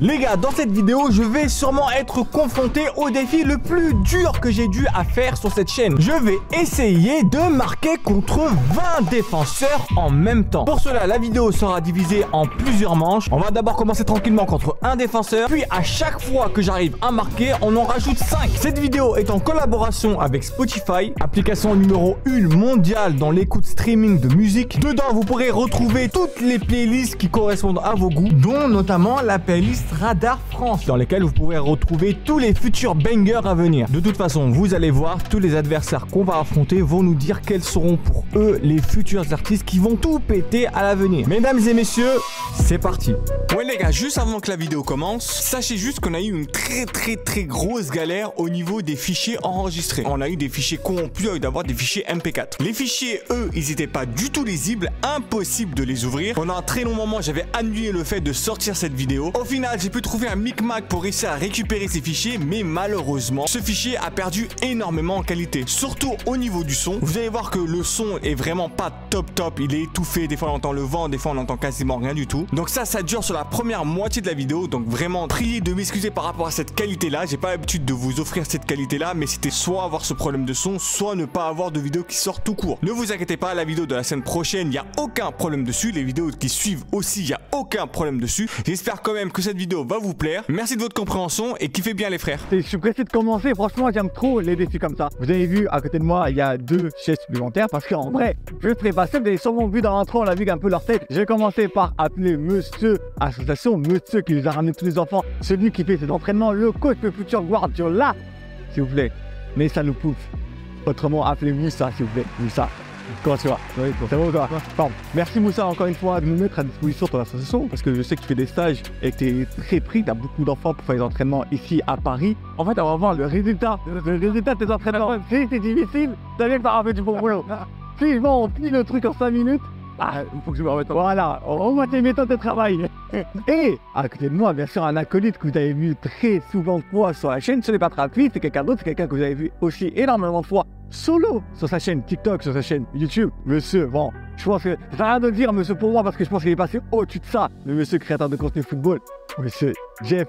Les gars, dans cette vidéo, je vais sûrement être confronté au défi le plus dur que j'ai dû à faire sur cette chaîne. Je vais essayer de marquer contre 20 défenseurs en même temps. Pour cela, la vidéo sera divisée en plusieurs manches. On va d'abord commencer tranquillement contre un défenseur, puis à chaque fois que j'arrive à marquer, on en rajoute 5. Cette vidéo est en collaboration avec Spotify, application numéro 1 mondiale dans l'écoute streaming de musique. Dedans, vous pourrez retrouver toutes les playlists qui correspondent à vos goûts, dont notamment la playlist Radar France, dans lesquelles vous pourrez retrouver tous les futurs bangers à venir. De toute façon, vous allez voir, tous les adversaires qu'on va affronter vont nous dire quels seront pour eux les futurs artistes qui vont tout péter à l'avenir. Mesdames et messieurs, c'est parti. Ouais les gars, juste avant que la vidéo commence, sachez juste qu'on a eu une très grosse galère au niveau des fichiers enregistrés. On a eu des fichiers corrompus au lieu d'avoir des fichiers MP4. Les fichiers, eux, ils n'étaient pas du tout lisibles, impossible de les ouvrir. Pendant un très long moment, j'avais annulé le fait de sortir cette vidéo. Au final, j'ai pu trouver un micmac pour réussir à récupérer ces fichiers, mais malheureusement, ce fichier a perdu énormément en qualité. Surtout au niveau du son. Vous allez voir que le son est vraiment pas top. Il est étouffé, des fois on entend le vent, des fois on entend quasiment rien du tout. Donc ça dure sur la première moitié de la vidéo. Donc vraiment, priez de m'excuser par rapport à cette qualité-là. J'ai pas l'habitude de vous offrir cette qualité-là, mais c'était soit avoir ce problème de son, soit ne pas avoir de vidéo qui sort tout court. Ne vous inquiétez pas, la vidéo de la semaine prochaine, il n'y a aucun problème dessus. Les vidéos qui suivent aussi, il n'y a aucun problème dessus. J'espère quand même que cette vidéo va vous plaire. Merci de votre compréhension et kiffez bien les frères. Je suis pressé de commencer, franchement j'aime trop les défis comme ça. Vous avez vu à côté de moi il y a 2 chaises supplémentaires parce qu'en vrai je ne serai pas seul. Vous avez sûrement vu dans l'intro, on a vu un peu leur tête. J'ai commencé par appeler monsieur association, monsieur qui nous a ramené tous les enfants, celui qui fait ses entraînements, le coach, le futur Guardiola, s'il vous plaît. Mais ça nous pouffe. Autrement appelez Moussa s'il vous plaît, Moussa. Comment tu vas? Oui, c'est bon toi? Pardon. Merci Moussa encore une fois de nous mettre à disposition ton association parce que je sais que tu fais des stages et que tu es très pris, tu as beaucoup d'enfants pour faire les entraînements ici à Paris. En fait on va voir le résultat de tes entraînements. Si c'est difficile, t'as bien que t'as fait du bon boulot. Si bon, on plie le truc en 5 minutes, il faut que je me remette. Voilà, on voit tes méthodes de travail. Et à côté de moi, bien sûr, un acolyte que vous avez vu très souvent de fois sur la chaîne, ce n'est pas Travis, c'est quelqu'un d'autre, c'est quelqu'un que vous avez vu aussi énormément de fois solo sur sa chaîne TikTok, sur sa chaîne YouTube. Monsieur, bon, je pense que ça n'a rien de dire, monsieur, pour moi, parce que je pense qu'il est passé au-dessus de ça. Le monsieur créateur de contenu football, monsieur Jeff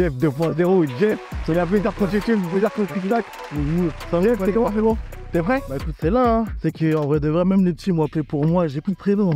2.0, Jeff, c'est la plaisir qu'on YouTube, plaisir qu'on TikTok. Jeff, c'est comment, c'est bon? T'es prêt? Bah écoute, c'est là, hein. C'est qu'en vrai de vrai, même les petits m'ont appelé pour moi, j'ai plus de prénom.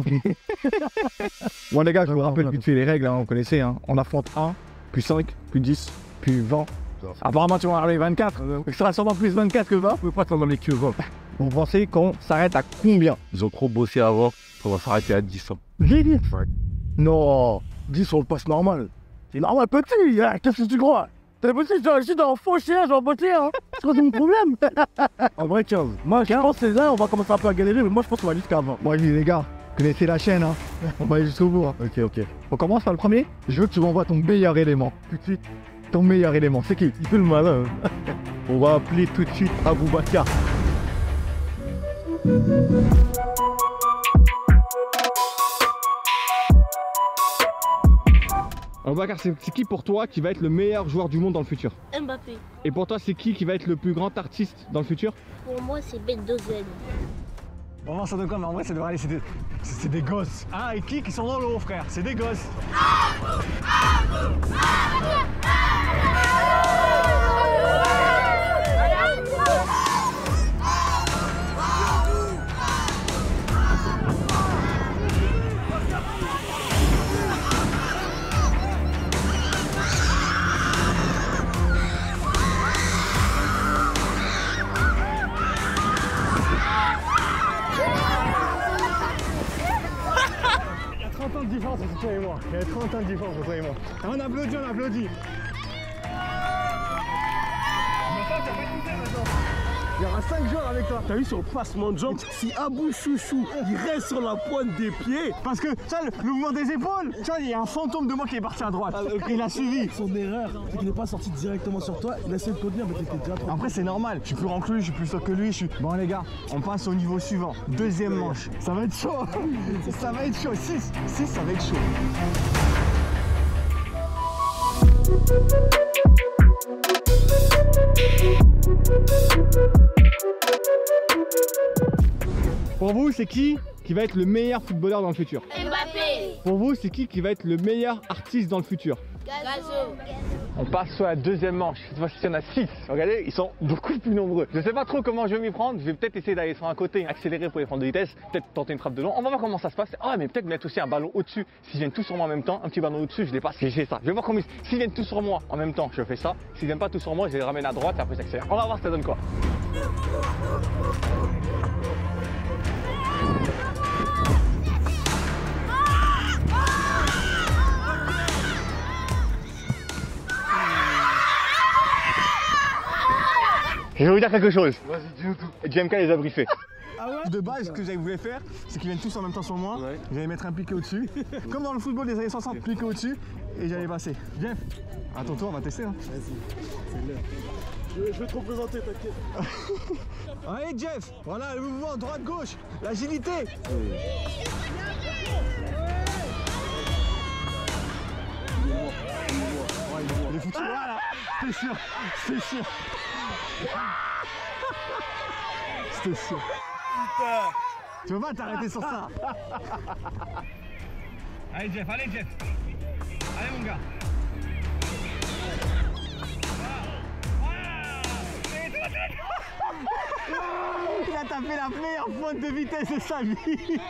Bon les gars, je vous rappelle vite fait les règles, hein, on connaissait, hein. On affronte 1, puis 5, puis 10, puis 20. Apparemment tu vas arriver 24, il sera sûrement plus 24 que 20. On peut pas être dans les queues, gros. Vous pensez qu'on s'arrête à combien? Ils ont trop bossé avant, on va s'arrêter à 10 ans. 10? Ouais. Non, 10 on le passe normal. c'est normal petit, hein. Qu'est-ce que tu crois? C'est possible, je suis dans un faux chien, je vais en bosser, hein. C'est quoi mon problème? En vrai 15. Moi je pense que c'est là, on va commencer un peu à galérer, mais moi je pense qu'on va jusqu'à 20. Bon les gars, connaissez la chaîne, hein. On va aller jusqu'au bout, hein. Ok. On commence par le premier. Je veux que tu m'envoies ton meilleur élément, tout de suite. Ton meilleur élément, c'est qui? Il fait le malin. On va appeler tout de suite Aboubacar. Aboubacar, c'est qui pour toi qui va être le meilleur joueur du monde dans le futur? Mbappé. Et pour toi, c'est qui va être le plus grand artiste dans le futur? Pour moi, c'est Bendozen. Vraiment ça de quoi, mais en vrai ça devrait aller, c'est des gosses. Ah et qui sont dans l'eau frère? C'est des gosses. Différence entre toi et moi. Il y a 30 ans de différence entre toi et moi. On applaudit, on applaudit. Il y aura 5 joueurs avec toi. T'as vu son passement de jambes? Si Abou Chouchou il reste sur la pointe des pieds. Parce que tu vois, le mouvement des épaules, tu vois, il y a un fantôme de moi qui est parti à droite. Il a suivi. Son erreur, c'est qu'il n'est pas sorti directement sur toi. Il a essayé de contenir, mais t'étais déjà trop. Après c'est normal, je suis plus grand que lui, je suis plus sûr que lui. Bon les gars, on passe au niveau suivant. Deuxième manche. Ça va être chaud. Ça va être chaud. 6, ça va être chaud. Pour vous, c'est qui va être le meilleur footballeur dans le futur? Mbappé. Pour vous, c'est qui va être le meilleur artiste dans le futur? Gazo. On passe sur la deuxième manche. Cette fois-ci, il y en a 6. Regardez, ils sont beaucoup plus nombreux. Je sais pas trop comment je vais m'y prendre. Je vais peut-être essayer d'aller sur un côté, accélérer pour les prendre de vitesse. Peut-être tenter une frappe de long. On va voir comment ça se passe. Ah, mais peut-être mettre aussi un ballon au-dessus. S'ils viennent tous sur moi en même temps, un petit ballon au-dessus, je les passe. J'ai fait ça. Je vais voir comment s'ils viennent tous sur moi en même temps, je fais ça. S'ils viennent pas tous sur moi, je les ramène à droite et après j'accélère. On va voir ça donne quoi. Je vais vous dire quelque chose. Vas-y, dis-nous tout. JMK les a briefés. Ah ouais? De base, ce que j'avais voulu faire, c'est qu'ils viennent tous en même temps sur moi. Ouais. J'allais mettre un piqué au-dessus. Comme dans le football des années 60, piqué au-dessus. Et j'allais passer. Jeff, à ton tour, on va tester. Hein. Vas-y, c'est l'heure. Je vais te représenter, t'inquiète. Allez, Jeff, voilà le mouvement droite-gauche, l'agilité. Il est foutu. Voilà, c'était sûr, c'était sûr. C'était sûr. Putain. Tu veux pas t'arrêter sur ça? Allez Jeff, allez Jeff. Allez mon gars. Il a tapé la meilleure pointe de vitesse de sa vie.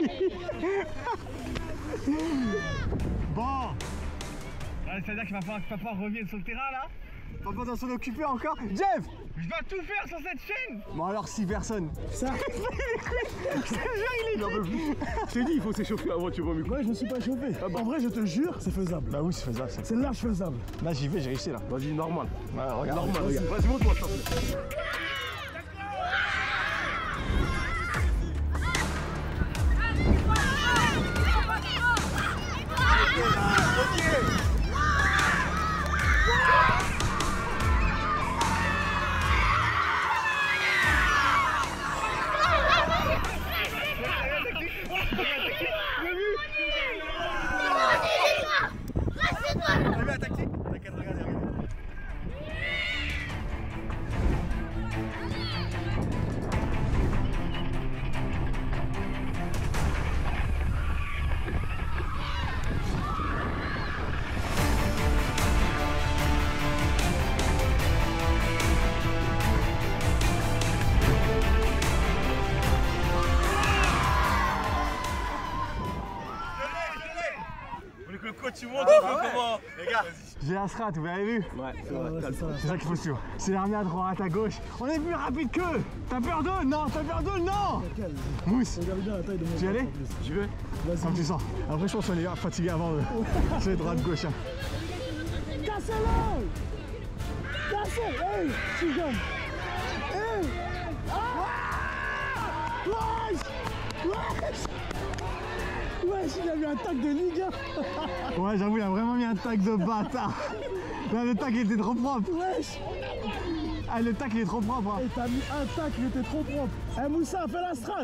Bon. C'est-à-dire qu'il va pouvoir revenir sur le terrain là. Papa doit s'en occuper encore. Jeff, je dois tout faire sur cette chaîne. Bon alors 6 personnes. Ça. Je te jure, il est plus. Je t'ai dit, il faut s'échauffer avant, tu vois mieux. Ouais, je me suis pas échauffé. Ah bah. En vrai, je te jure, c'est faisable. Bah oui, c'est faisable. C'est large faisable. Là, j'y vais, j'ai réussi là. Vas-y, normal. Ouais, regarde. Normal, regarde. Vas-y, montre-moi s'il te plaît. Tu montres un peu comment. Les gars, j'ai un strat, vous avez vu? Ouais, c'est ça qu'il faut suivre. C'est l'armée à droite, à gauche. On est plus rapide qu'eux. T'as peur d'eux? Non, t'as peur d'eux? Non. Mousse, tu y allais? J'y vais. Comme tu sens. Après, je pense qu'on est fatigué avant eux. C'est droite, gauche. Hein. Cassez-le! Cassez! Hey! Je suis jeune! Hey! Ah! Wesh! Wesh! Wesh, il a mis un tag de Ligue 1. Ouais, j'avoue, il a vraiment mis un tag de bâtard. Là, le tag, il était trop propre. Wesh. Ah, le tag, il est trop propre. Hein. Et t'as mis un tag, il était trop propre. Eh, Moussa, fais la strat.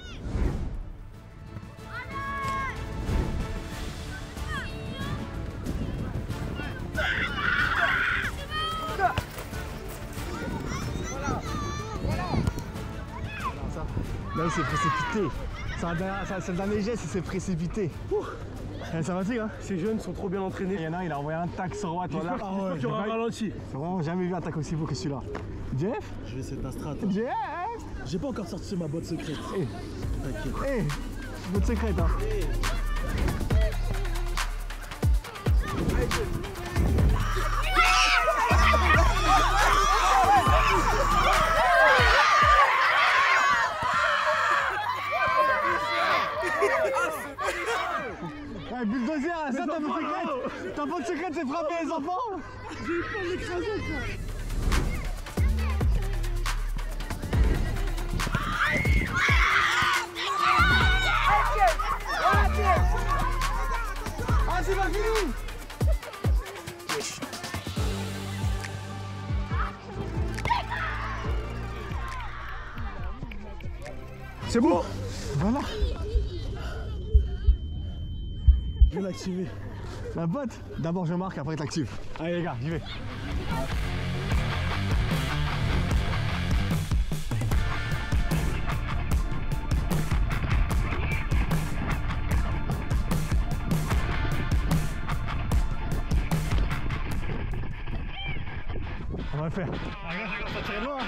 Là, il s'est précipité. C'est le dernier geste, il s'est précipité. Ça va, hein? Ces jeunes sont trop bien entraînés. Il y en a un, il a envoyé un tac sur droite. Voilà. J'espère qu'il y aura un ralenti. J'ai vraiment jamais vu un tac aussi beau que celui-là. Jeff? Je vais essayer ta strat. Hein. Jeff? J'ai pas encore sorti ma boîte secrète. T'inquiète. Boîte secrète, hein. Ouais, bulldozer, ça ta boîte secrète. Ta boîte secrète, c'est frapper les enfants. J'ai eu peur de l'écraser, quoi. Ah, c'est pas fini. C'est bon. Voilà. Je vais l'activer. La botte. D'abord je marque, après tu l'actives. Allez les gars, j'y vais. On va le faire. Ah, regarde, ça commence à tirer loin.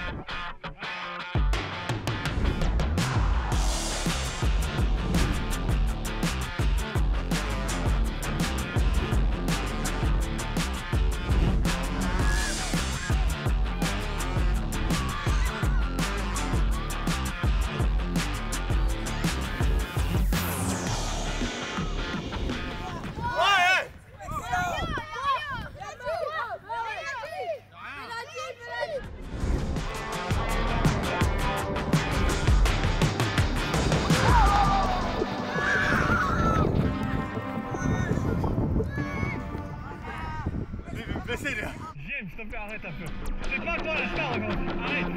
Blessé là. J'aime, s'il te plaît, arrête un peu. C'est pas toi la star aujourd'hui, arrête.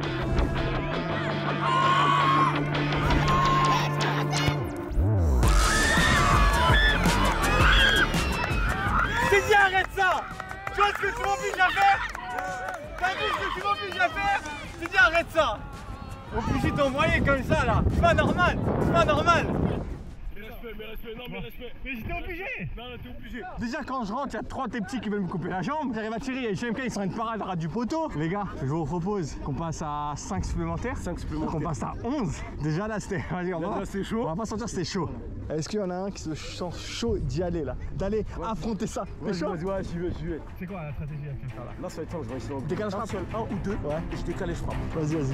T'es dit arrête ça. Tu vois ce que tu m'obliges à faire? T'as vu ce que tu m'obliges à faire? T'es dit arrête ça. Obligé d'envoyer comme ça là. C'est pas normal, c'est pas normal. Mais respect, non mais respect. Mais j'étais obligé. Non, t'es obligé. Déjà quand je rentre, il y a 3 tes petits qui veulent me couper la jambe. J'arrive à tirer et GMK ils sont une parade ras du poteau. Les gars, je vous propose qu'on passe à 5 supplémentaires. 5 supplémentaires. Qu'on passe à 11. Déjà là c'était. Vas-y, on va pas sentir c'était chaud. Est-ce qu'il y en a un qui se sent chaud d'y aller là? D'aller affronter ça? T'es chaud? Ouais, j'y vais. C'est quoi la stratégie à faire là? Là, ça va être simple, je vais essayer de Décalage frappe. un ou deux. Ouais. Et je décale et je frappe. Vas-y.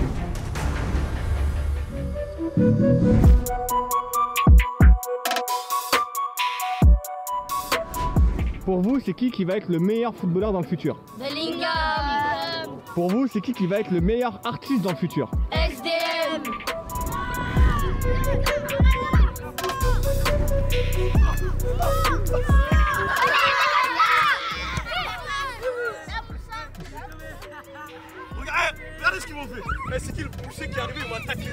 Pour vous, c'est qui va être le meilleur footballeur dans le futur? Bellingham. Pour vous, c'est qui va être le meilleur artiste dans le futur? SDM. Regardez ce qu'ils m'ont fait. Mais c'est qui le poussé qui est arrivé, il m'a attaqué.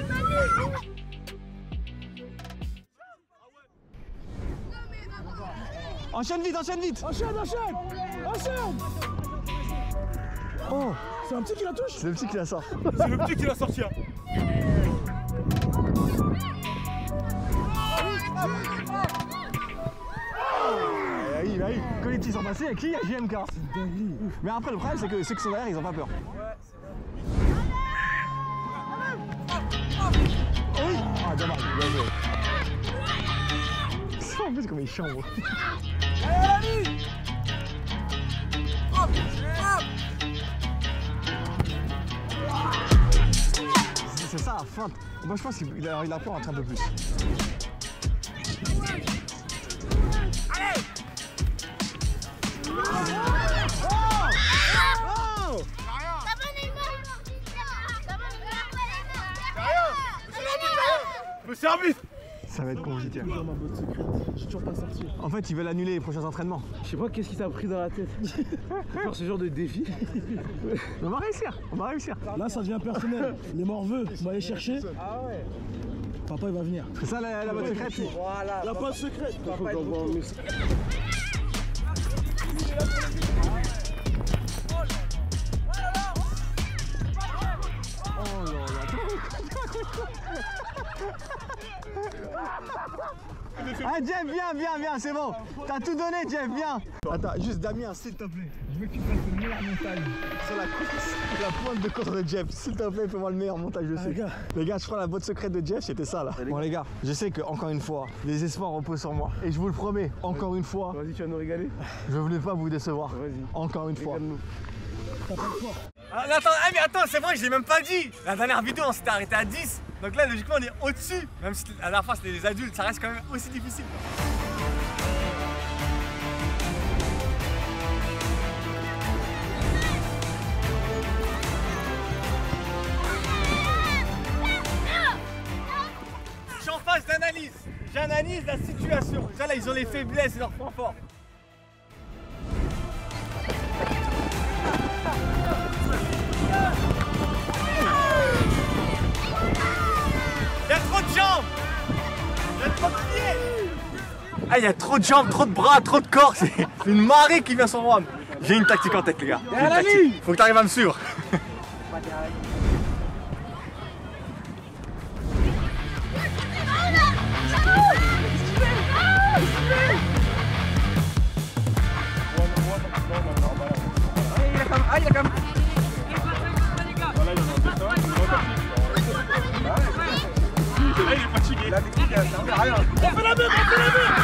Enchaîne vite. Enchaîne. Oh, C'est un petit qui la touche. c'est le petit qui la sort. C'est le petit qui l'a sorti. Bah oui. Quand les petits sont passés, il y a qui? Il y a JMK. Mais après, le problème, c'est que ceux qui sont derrière, ils ont pas peur. Oui. Ah, dommage. Bien joué. En plus, comme il chambre. C'est ça la feinte. Moi je pense qu'il a pu rentrer un peu plus. Monsieur arbitre. Ça va être compliqué. Dans ma botte secrète, j'ai toujours pas sorti. En fait, ils veulent annuler les prochains entraînements. Je sais pas qu'est-ce qui t'a pris dans la tête. Faire ce genre de défi. On va réussir. Là, ça devient personnel. Les morveux, on va aller chercher. Ah ouais. Papa, il va venir. C'est ça la botte secrète? Voilà. La botte secrète. Papa, il va venir. Ah Jeff, viens, c'est bon. T'as tout donné, Jeff, viens. Attends, juste Damien, s'il te plaît. Je veux que tu fasses le meilleur montage. Sur la pointe de contre de Jeff. S'il te plaît, fais-moi le meilleur montage dessus. Les gars, je prends la botte secrète de Jeff, c'était ça là. Bon les gars, je sais que encore une fois, les espoirs reposent sur moi. Et je vous le promets, encore une fois. Vas-y, tu vas nous régaler. Je voulais pas vous décevoir. Vas-y. Encore une fois. Ah, mais attends, c'est vrai, je l'ai même pas dit. La dernière vidéo, on s'était arrêté à 10. Donc là, logiquement, on est au-dessus. Même si la dernière fois, c'était les adultes, ça reste quand même aussi difficile. Je suis en phase d'analyse. J'analyse la situation. Déjà là, ils ont les faiblesses et leurs points forts. Il y a trop de jambes. Il y a trop de pieds. Ah, il y a trop de jambes, trop de bras, trop de corps. C'est une marée qui vient sur moi. J'ai une tactique en tête, les gars. Faut que tu arrives à me suivre. Ah, il y a quand même. Là, il est fatigué. La technique, elle sert à rien. On fait la même, on fait la même.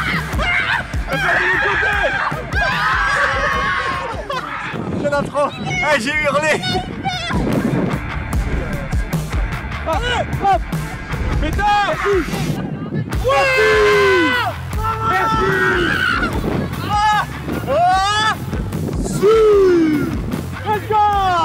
Il y en a trop. Ah, j'ai hurlé. Allez, hop. Putain! Ouais. Merci! Let's go.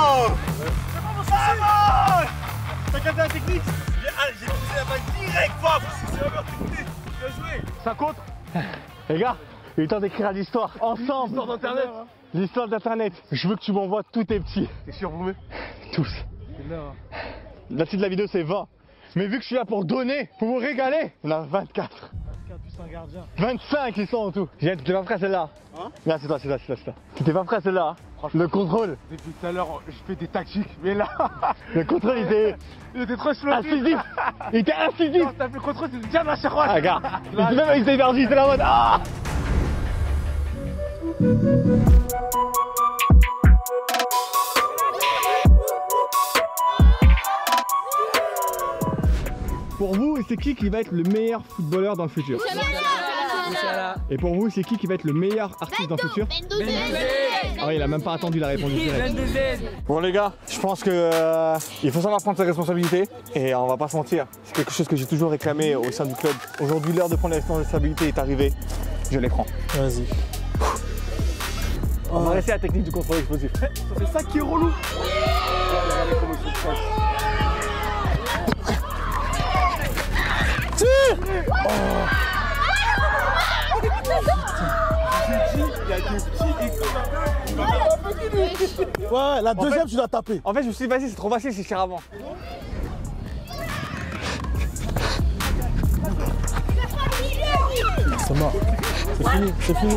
T'as capté la technique? J'ai poussé la balle direct, paf! C'est la meilleure technique! Bien joué! Ça compte? Les gars, il est temps d'écrire l'histoire ensemble. L'histoire d'Internet. L'histoire d'Internet. Je veux que tu m'envoies tous tes petits. T'es sûr, vous mettez? Tous. La suite de la vidéo, c'est 20. Mais vu que je suis là pour donner, pour vous régaler, on a 24. 24 plus un gardien. 25 ils sont en tout. T'es pas prêt à celle-là? Hein? Là, c'est toi. T'es pas prêt à celle-là? Le contrôle. Depuis tout à l'heure, je fais des tactiques, mais là, Le contrôle, il était trop explosif. incisif. Il était incisif. Non, t'as fait le contrôle, c'était déjà ma chéroise. Ah, regarde. Même avec ses énergies, c'est la mode. Ah! Pour vous, c'est qui va être le meilleur footballeur dans le futur? Et pour vous, c'est qui va être le meilleur artiste dans le futur? Ah oui, il a même pas attendu la réponse directe. Bon les gars, je pense que il faut savoir prendre ses responsabilités et on va pas se mentir, c'est quelque chose que j'ai toujours réclamé au sein du club. Aujourd'hui, l'heure de prendre les responsabilités est arrivée, je les prends. Vas-y. On va rester à la technique du contrôle explosif. C'est ça qui est relou. Ouais, la deuxième, tu dois taper. En fait, je me suis dit, vas-y, c'est trop facile, c'est cher avant. C'est mort. C'est fini, c'est fini.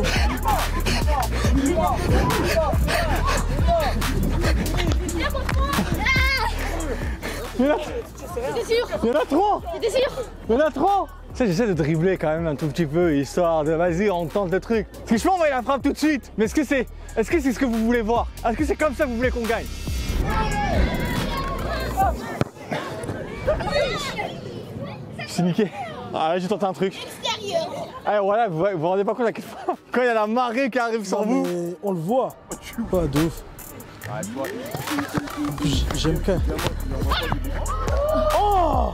Il y en a trop. T'étais sûr? Il y en a trop. Tu sais, j'essaie de dribbler quand même un tout petit peu, histoire de, vas-y, on tente le truc. Parce que je peux envoyer la frappe tout de suite. Mais est-ce que c'est ce que vous voulez voir? Est-ce que c'est comme ça que vous voulez qu'on gagne? Je suis niqué. Ah là, j'ai tenté un truc. Ah voilà, vous vous rendez pas compte à quel point quand il y a la marée qui arrive sur vous. Mais on le voit. Pas de ouf. J'aime quand. Oh!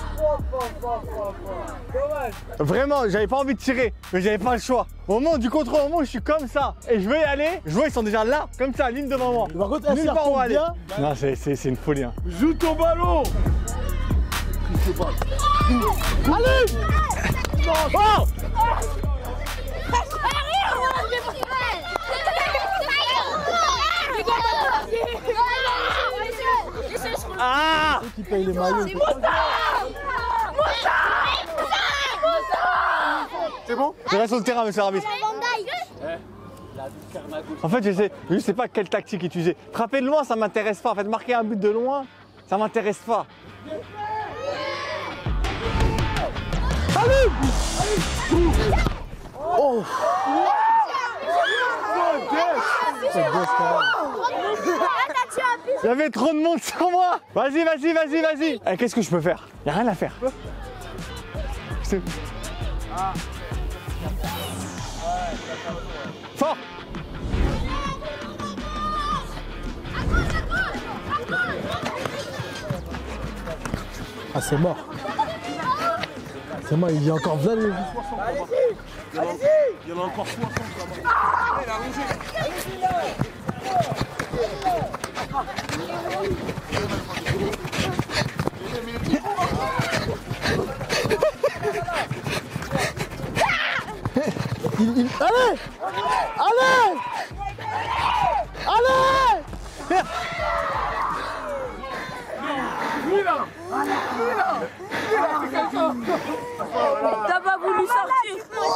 Vraiment, j'avais pas envie de tirer, mais j'avais pas le choix. Au moment du contrôle, au moment où je suis comme ça et je veux y aller, je vois ils sont déjà là, comme ça, ligne devant moi. Par contre, Nulle part où aller. bien. Non, c'est une folie. Hein. Joue ton ballon. Allez! Oh! Ah! Qui paye les maillots? C'est bon? Je reste sur le terrain, monsieur l'arbitre. En fait, je sais pas quelle tactique utiliser. Frapper de loin, ça m'intéresse pas. En fait, marquer un but de loin, ça m'intéresse pas. Allez! Oh! Il y avait trop de monde sur moi. Vas-y. Eh, qu'est-ce que je peux faire? Y a rien à faire. Fort! Ah, c'est mort. C'est mort, il y a encore 20 minutes. Il y en a encore 60 là-bas. Il a rongé. Allez! Allez! Allez! T'as pas voulu sortir.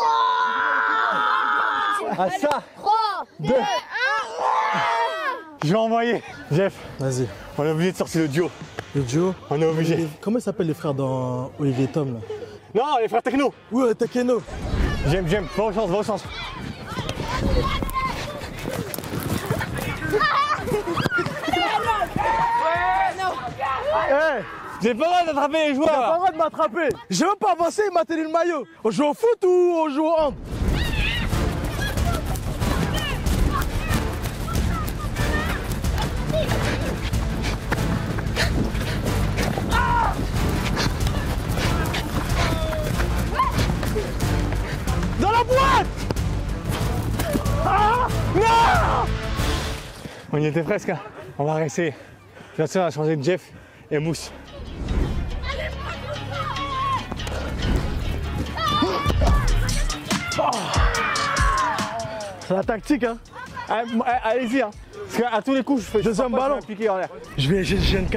Ah ça! 3, 2, 1. Je vais envoyer. Jeff, Vas-y. on est obligé de sortir le duo. Le duo. On est obligé. Comment ils s'appellent les frères dans Olivier Tom là? Non, les frères techno. Ouais, Takeno. J'aime. Va au sens. Eh, J'ai pas le droit d'attraper les t'as pas le joueurs. droit de m'attraper. J'ai même pas avancé, il m'a tenu le maillot. On joue au foot ou on joue au hand? Dans la boîte. Ah non. On y était presque. Hein. On va réessayer. Bien sûr, on va changer de Jeff et Mousse. C'est la tactique, hein. Allez-y, hein. Parce qu'à tous les coups, je fais Deuxième ballon. piquer en l'air. Je vais GNK.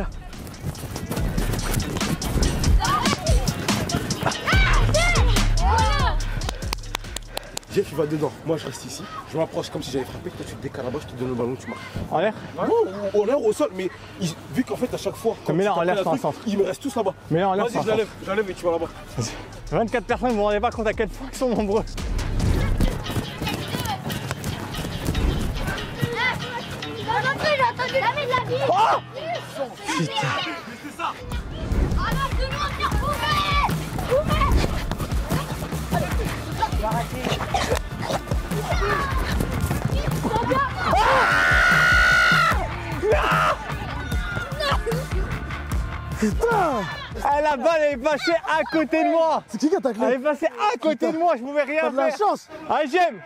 Jeff, il va dedans. Moi, je reste ici. Je m'approche comme si j'avais frappé. Toi, tu te décales là-bas, je te donne le ballon, tu marques. En l'air. Ou en l'air, au sol. Mais vu qu'en fait, à chaque fois, quand Mais là, tu en l'air, tapes c'est un un truc, centre. ils me restent tous là-bas. Mais là, en l'air, c'est un Vas-y, j'enlève et tu vas là-bas. 24 personnes, vous vous rendez pas compte à quel point ils sont nombreux. J'ai entendu la vie de la vie. Oh putain. Alors, tout le monde, faire bouger. Putain! Ah, la balle elle est passée à côté de moi. C'est qui a taclé? Elle est passée à côté de moi, je pouvais rien T'as de la faire. chance! Ah, j'aime.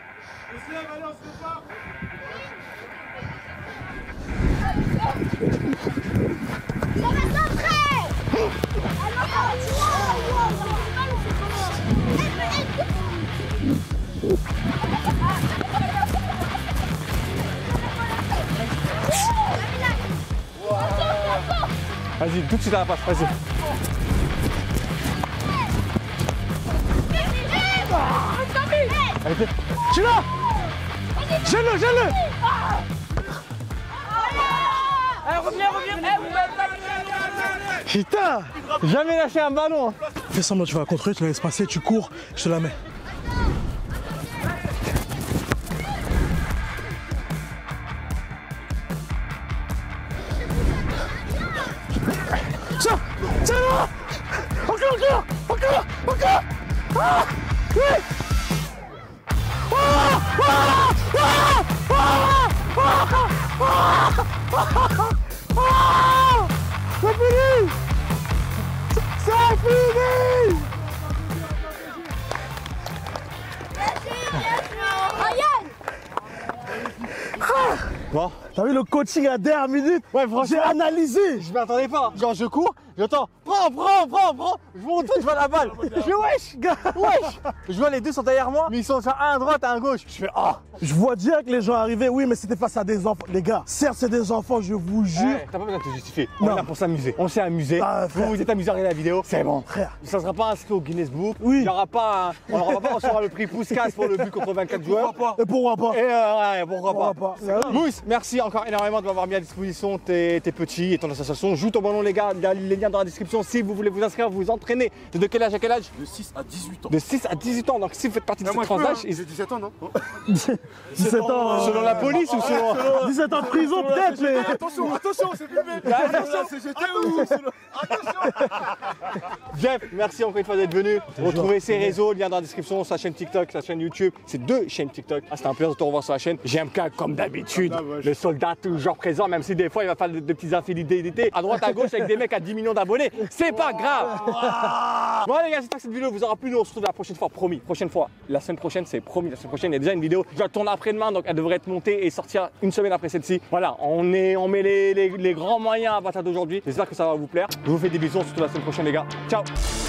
Ça va centrer. Vas-y, tout de suite à la passe, vas-y. Allez, Tu l'as! Gêne-le, gêne-le! Putain! jamais lâcher un ballon. Hein. Fais semblant, tu vas contrôler, tu la laisses passer, tu cours, je te la mets. Tiens! Tiens-là! Encore! Encore! Encore! Ah! Oui! Ah! Ah! Ah! Ah! Ah! Ah! C'est fini! C'est fini! Bon. T'as vu le coaching à la dernière minute? Ouais, franchement. J'ai analysé! Je m'y attendais pas. Genre, je cours, j'entends, prends. Je me retourne, je vois la balle. Je fais, wesh, gars, wesh. Je vois les deux sont derrière moi, mais ils sont sur un à droite, un à gauche. Je fais, ah. Je vois direct les gens arriver, oui, mais c'était face à des enfants. Les gars, certes, c'est des enfants, je vous jure. Ouais, t'as pas besoin de te justifier. On Non. est là pour s'amuser. On s'est amusé. Ah, vous frère. vous êtes amusé à regarder la vidéo. C'est bon. Frère. Ça sera pas inscrit au Guinness Book. Oui. Il y aura pas, on n'aura pas recevoir le prix Pouskas pour le but contre 24 joueurs. Et pourquoi pas? Et ouais, pourquoi Pourquoi pas. pas? Mousse, merci encore énormément de m'avoir mis à disposition tes petits et ton association. Joue ton ballon les gars, il y a les liens dans la description si vous voulez vous inscrire, vous entraîner. De quel âge à quel âge? De 6 à 18 ans. De 6 à 18 ans, donc si vous faites partie de cette tranche d'âge, J'ai 17 ans, non? 17 ans. selon la police ou selon... 17 ans de prison, peut-être, mais. Attention, c'est filmé. Attention, c'est jeté ou... Jeff, merci encore une fois d'être venu. Retrouvez ses réseaux, lien dans la description, sa chaîne TikTok, sa chaîne YouTube. C'est 2 chaînes TikTok. Ah, c'était un plaisir de te revoir sur la chaîne. GMK comme d'habitude, le soldat toujours présent, même si des fois il va faire de petites infidélités à droite à gauche avec des mecs à 10 millions d'abonnés. C'est pas grave. Bon les gars, j'espère que cette vidéo vous aura plu. Nous on se retrouve la prochaine fois, promis. Prochaine fois, la semaine prochaine, c'est promis. La semaine prochaine, il y a déjà une vidéo. Je dois tourner après-demain, donc elle devrait être montée et sortir une semaine après celle-ci. Voilà, on met les grands moyens à partir d'aujourd'hui. J'espère que ça va vous plaire. Je vous fais des bisous, on se retrouve la semaine prochaine les gars. Ciao.